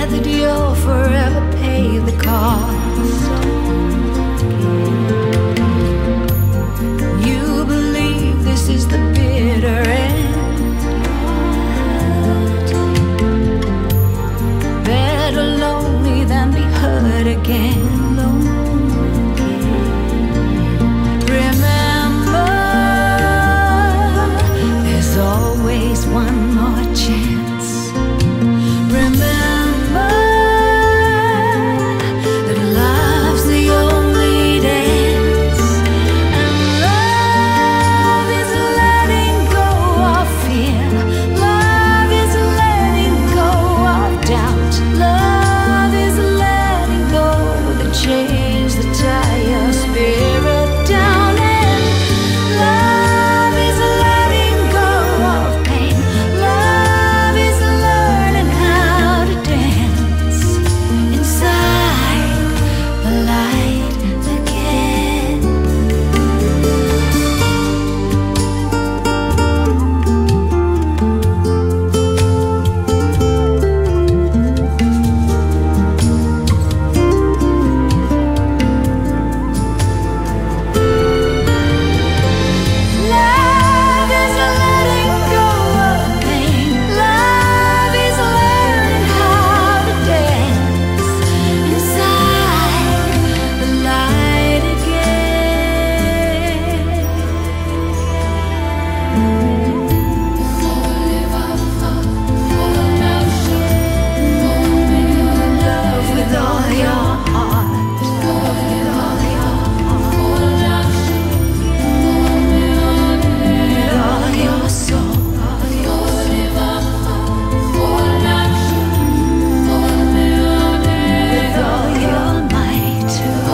that you'll forever pay the cost. You believe this is the bitter end. Better lonely than be hurt again. Remember, there's always one more chance. Remember that love's the only dance, and love is letting go of fear. Love is letting go of doubt. Love is letting go the chains that tie your spirit down, and love is letting go of pain. Love is learning how to dance inside the light again. Love is letting go of pain. Love is learning how to dance inside the light again. Love with all your heart. Love with all your heart. With all your soul. With all your might.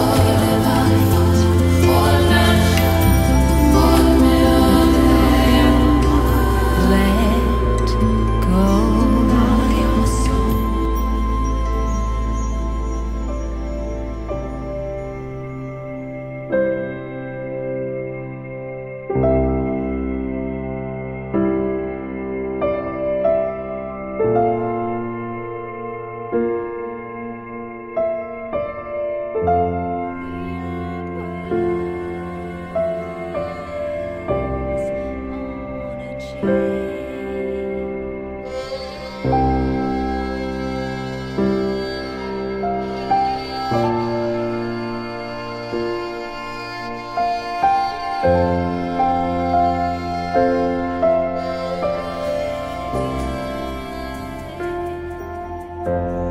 Let go of your soul. On a chain.